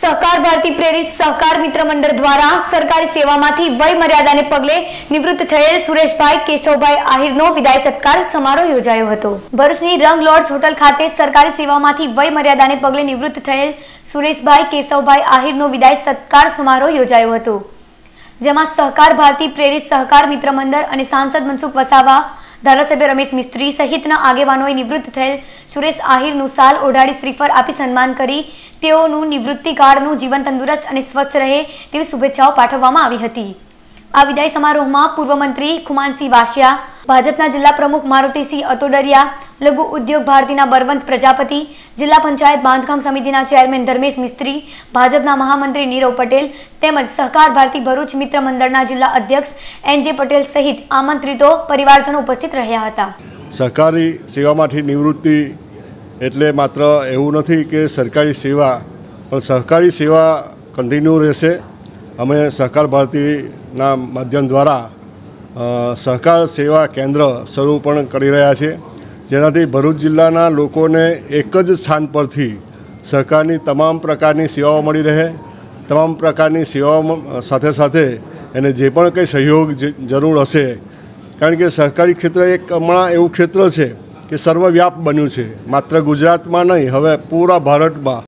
સહકાર ભારતી પ્રેરિત સહકાર મિત્ર મંડળ દ્વારા સરકારી સેવામાંથી વય મર્યાદાને પગલે નિવૃત્ત થયેલ સુરેશભાઈ કેશવભાઈ આહિરનો વિદાય સત્કાર સમારોહ યોજાયો હતો। ભરૂચની રંગ લોર્ડ્સ હોટલ ખાતે સરકારી સેવામાંથી વય મર્યાદાને પગલે નિવૃત્ત થયેલ સુરેશભાઈ કેશવભાઈ આહિરનો વિદાય સત્કાર સમારોહ યોજાયો હતો, જેમાં સહકાર ભારતી પ્રેરિત સહકાર મિત્ર મંડળ અને સાંસદ મનસુખ વસાવા, ધારાસભ્ય રમેશ મિસ્ત્રી સહિતના આગેવાનોએ નિવૃત્ત થયેલ સુરેશ આહિરનું સાલ ઓઢાડી શ્રીફળ આપી સન્માન કરી તેઓનું નિવૃત્તિકાળનું જીવન તંદુરસ્ત અને સ્વસ્થ રહે તેવી શુભેચ્છાઓ પાઠવવામાં આવી હતી। આ વિદાય સમારોહમાં પૂર્વ મંત્રી ખુમાનસિંહ વાસિયા, ભાજપના જિલ્લા પ્રમુખ મારુતિસિંહ અતોડરિયા, લઘુ ઉદ્યોગ ભારતીના બરવંત પ્રજાપતિ, જિલ્લા પંચાયત બાંધકામ સમિતિના ચેરમેન ધર્મેશ મિસ્ત્રી, ભાજપના મહામંત્રી નીરવ પટેલ તેમજ સહકાર ભારતી ભરૂચ મિત્ર મંડળના જિલ્લા અધ્યક્ષ એન.જે. પટેલ સહિત આમંત્રિતો પરિવારજનો ઉપસ્થિત રહ્યા હતા। સહકારી સેવામાંથી નિવૃત્તિ એટલે માત્ર એવું નથી કે સરકારી સેવા, પણ સહકારી સેવા કન્ટિન્યુ રહેશે। અમે સહકાર ભારતીના માધ્યમ દ્વારા સહકાર સેવા કેન્દ્ર શરૂ પણ કરી રહ્યા છીએ, જેનાથી ભરૂચ જિલ્લાના લોકોને એક જ સ્થાન પરથી સહકારની તમામ પ્રકારની સેવાઓ મળી રહે। તમામ પ્રકારની સેવાઓ સાથે સાથે એને જે પણ કંઈ સહયોગ જરૂર હશે, કારણ કે સહકારી ક્ષેત્ર એક હમણાં એવું ક્ષેત્ર છે કે સર્વવ્યાપ બન્યું છે, માત્ર ગુજરાતમાં નહીં, હવે પૂરા ભારતમાં